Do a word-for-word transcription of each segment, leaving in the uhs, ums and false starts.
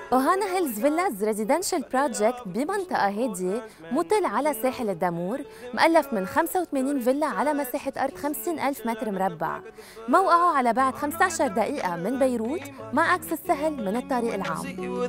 أوهانا هيلز فيلاز ريزيدنشال بروجكت بمنطقة هادية مطل على ساحل الدامور، مؤلف من خمسة وثمانين فيلا على مساحة أرض خمسين ألف متر مربع. موقعه على بعد خمسة عشر دقيقة من بيروت مع أكسس سهل من الطريق العام.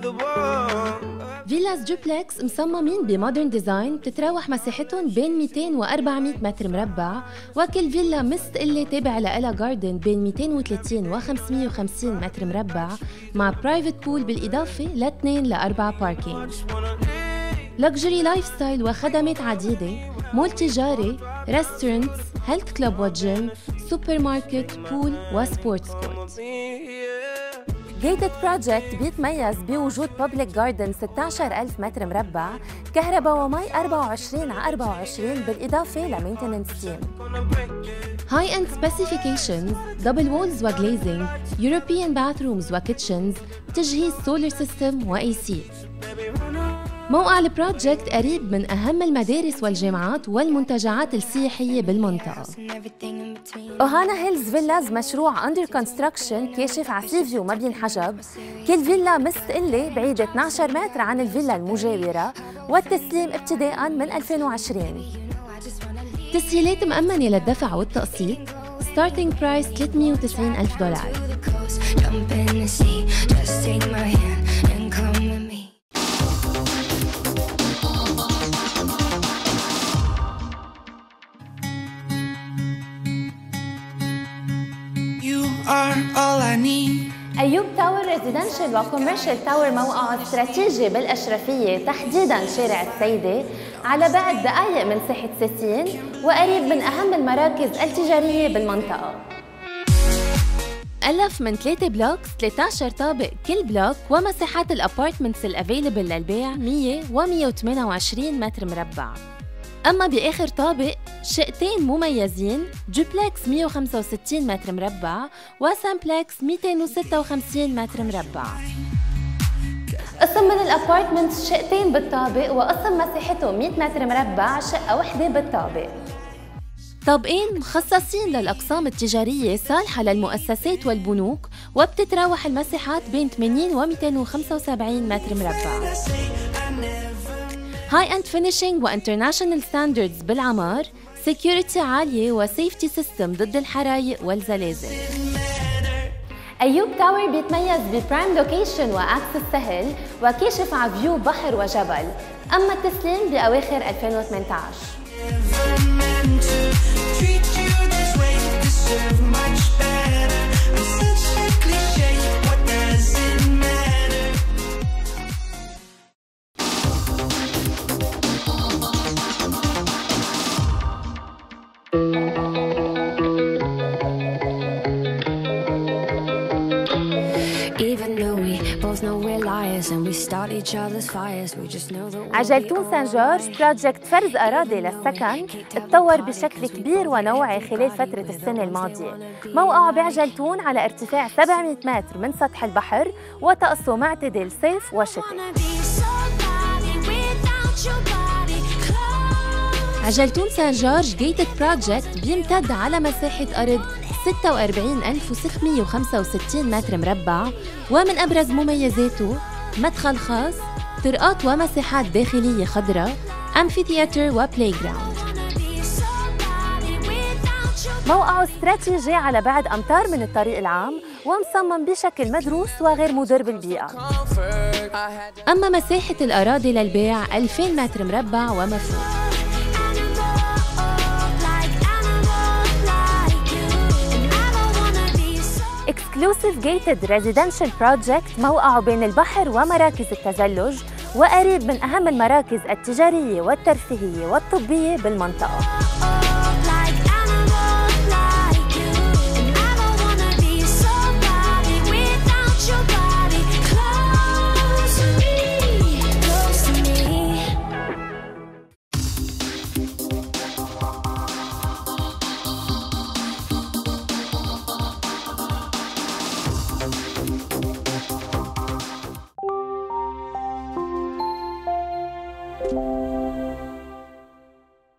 فيلاز دوبلكس مصممين بمودرن ديزاين بتتراوح مساحتهم بين مئتين وأربعمئة متر مربع، وكل فيلا مستقلة تابع لها جاردن بين مئتين وثلاثين وخمسمئة وخمسين متر مربع مع برايفت بول بالإضافة لاثنين لأربعة باركينج. لكجري لايف ستايل وخدمات عديدة، مول تجاري، ريستورانتس، هيلث كلوب وجيم، سوبر ماركت، بول وسبورتس كورت. جيتد بروجكت بيتميز بوجود بابليك جاردن ستة عشر ألف متر مربع، كهرباء ومي أربعة وعشرين على أربعة وعشرين بالإضافة لمينتننس تيم. هاي اند سبيسيفيكيشنز، دبل وولز وجليزنج، يوروبيان باثرومز وكيتشنز، تجهيز سولار سيستم وإي سي. موقع البروجكت قريب من أهم المدارس والجامعات والمنتجعات السياحية بالمنطقة. أوهانا هيلز فيلاز مشروع أندر كونستراكشن كاشف على سي فيو ما بينحجب، كل فيلا مستقلة بعيدة اثني عشر متر عن الفيلا المجاورة، والتسليم ابتداءً من ألفين وعشرين. تسهيلات مأمنة للدفع والتقسيط، ستارتنج برايس ثلاثمئة وتسعين ألف دولار. أيوب تاور ريزيدنشال وكوميرشال تاور موقعه استراتيجي بالأشرفية، تحديداً شارع السيدة، على بعد دقائق من ساحة ساسين، وقريب من أهم المراكز التجارية بالمنطقة. ألف من ثلاثة بلوكس، ثلاثة عشر طابق كل بلوك، ومساحات الأبارتمنتس الأفيلبل للبيع مئة و مئة وثمانية وعشرين متر مربع. أما بآخر طابق شقتين مميزين، دوبلكس مئة وخمسة وستين متر مربع وسامبلكس مئتين وستة وخمسين متر مربع. قسم من الأبارتمنتس شقتين بالطابق، وقسم مساحته مئة متر مربع شقة وحدة بالطابق. طابقين مخصصين للأقسام التجارية صالحة للمؤسسات والبنوك، وبتتراوح المساحات بين ثمانين و مئتين وخمسة وسبعين متر مربع. هاي اند فينيشينج وانترناشونال ستاندردز بالعمار، سيكيورتي عالية وسيفتي سيستم ضد الحرايق والزلازل. أيوب تاور بيتميز ببرايم لوكيشن وأكسس سهل، وكاشف على فيو بحر وجبل. أما التسليم بأواخر ألفين وثمانية عشر. عجلتون سان جورج بروجكت فرز أراضي للسكن اتطور بشكل كبير ونوعي خلال فترة السنة الماضية. موقعه بعجلتون على ارتفاع سبعمئة متر من سطح البحر، وطقسه معتدل صيف وشتاء. عجلتون سان جورج جيتد بروجكت بيمتد على مساحة أرض ستة وأربعين ألف وستمئة وخمسة وستين متر مربع، ومن أبرز مميزاته مدخل خاص، طرقات ومساحات داخلية خضراء، أمفيثياتر وبلاي جراوند. موقعه استراتيجي على بعد أمتار من الطريق العام، ومصمم بشكل مدروس وغير مضر بالبيئة. أما مساحة الأراضي للبيع ألفين متر مربع وما فوق. Exclusive Gated Residential Project موقعه بين البحر ومراكز التزلج، وقريب من أهم المراكز التجارية والترفيهية والطبية بالمنطقة.